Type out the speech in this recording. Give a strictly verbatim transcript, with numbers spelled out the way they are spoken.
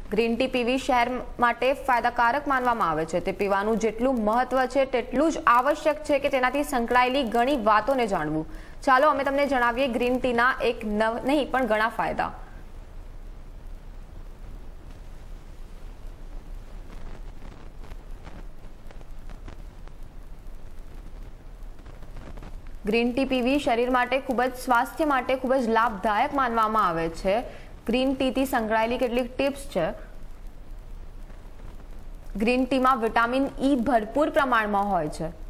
Green tea PV શહેર માટે ફાયદાકારક માનવામાં આવે છે। તે પીવાનું જેટલું મહત્વ છે તેટલું જ આવશ્યક છે કે તેનાથી સંકળાયેલી ઘણી વાતોને જાણવું। ચાલો અમે તમને જણાવીએ ગ્રીન ટીના એક નહીં પણ ઘણા ફાયદા। ગ્રીન ટી પીવી શરીર માટે ખૂબ જ સ્વાસ્થ્ય માટે ખૂબ જ લાભદાયક માનવામાં આવે છે। ગ્રીન ટીથી સંકળાયેલી કેટલીક ટિપ્સ છે। ગ્રીન ટીમાં વિટામિન ઈ ભરપૂર પ્રમાણમાં હોય છે।